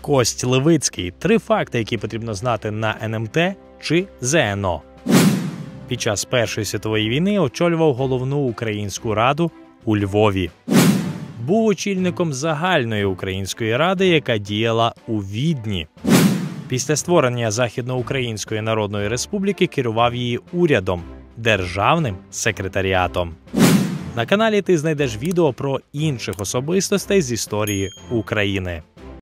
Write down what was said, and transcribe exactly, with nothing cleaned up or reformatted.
Кость Левицький. Три факти, які потрібно знати на ен ем те чи зе ен о. Під час Першої світової війни очолював головну українську раду у Львові. Був очільником загальної української ради, яка діяла у Відні. Після створення Західноукраїнської Народної Республіки керував її урядом, державним секретаріатом. На каналі ти знайдеш відео про інших особистостей з історії України.